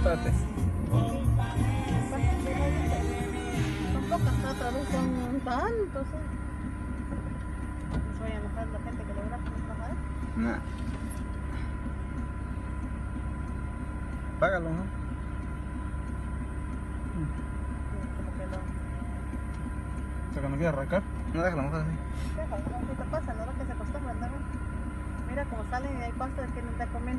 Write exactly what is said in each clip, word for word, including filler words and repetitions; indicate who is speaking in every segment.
Speaker 1: espérate.
Speaker 2: Son pocas, pero otra vez son tantos. ¿eh? ¿Les voy a enojar la gente que le verá con esta madre?
Speaker 1: Nah. Págalo, ¿no?
Speaker 2: Como que no.
Speaker 1: O sea, cuando quiera arrancar, no déjala mejor así.
Speaker 2: Déjalo, no, ¿qué te pasa? No, que se acostumbran, ¿no? Mira cómo salen y hay pastas que no te comen.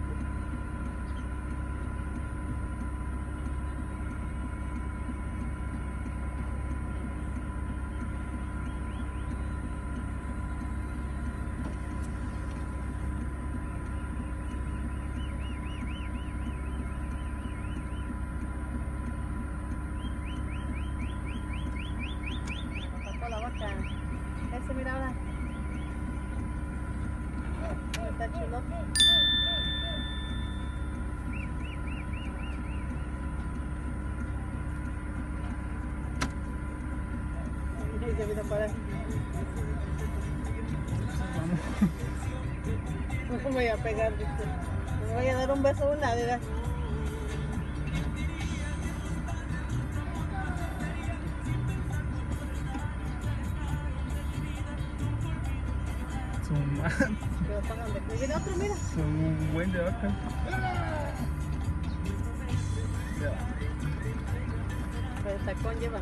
Speaker 2: La vaca, ese mira ahora, está chulote. Y se vino para no me voy a pegar, ¿viste? Me voy a dar un beso a una de las. Pero pagan de que viene otro, mira.
Speaker 1: Son un buen de vaca.
Speaker 2: Pero el tacón lleva.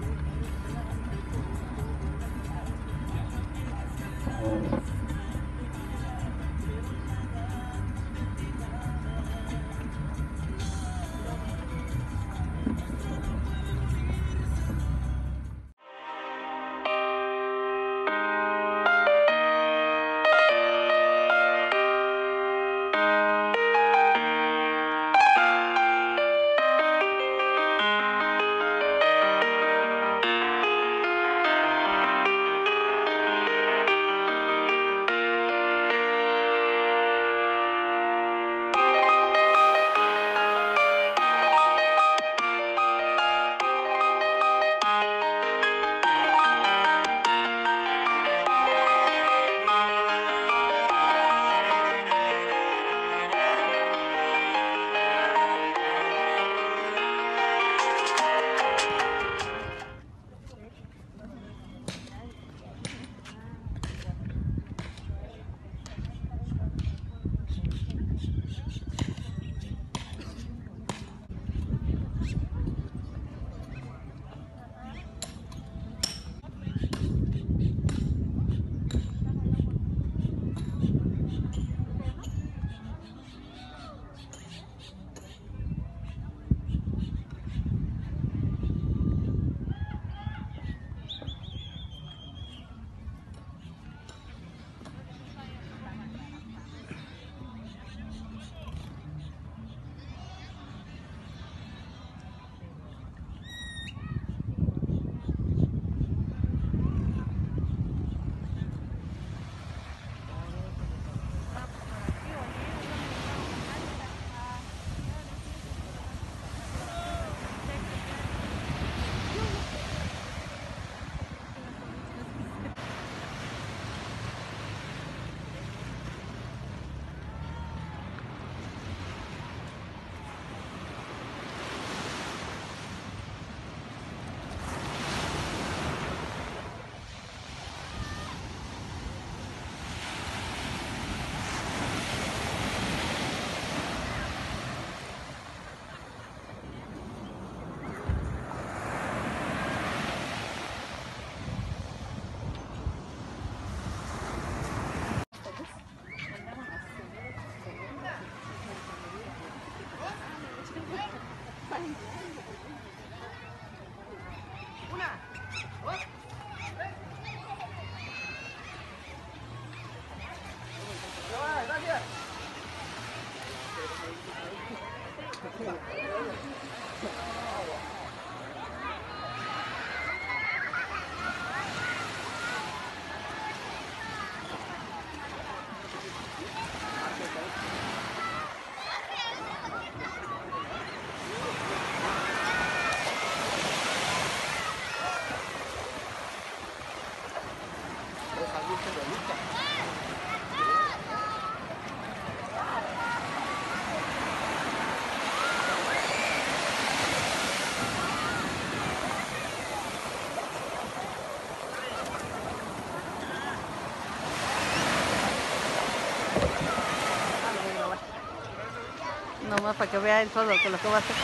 Speaker 2: Nomás para que vea él todo lo que lo que va a hacer.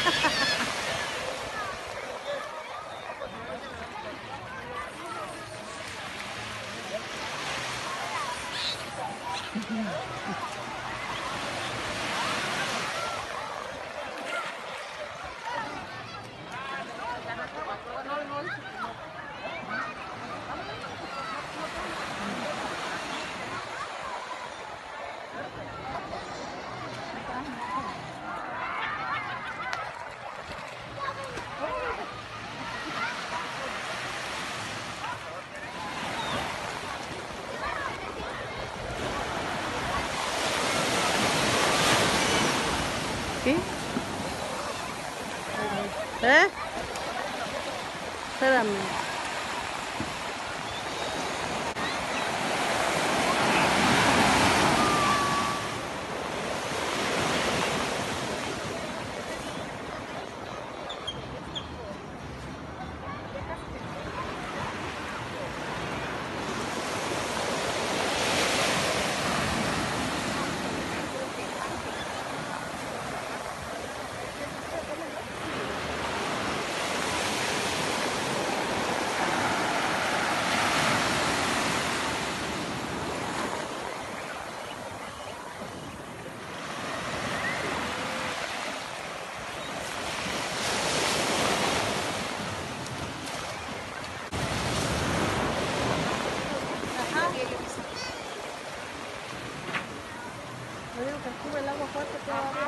Speaker 2: ¿Qué? ¿Eh? Espérame. Le digo que sube el agua fuerte todavía.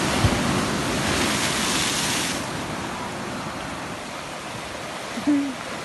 Speaker 2: Ajá.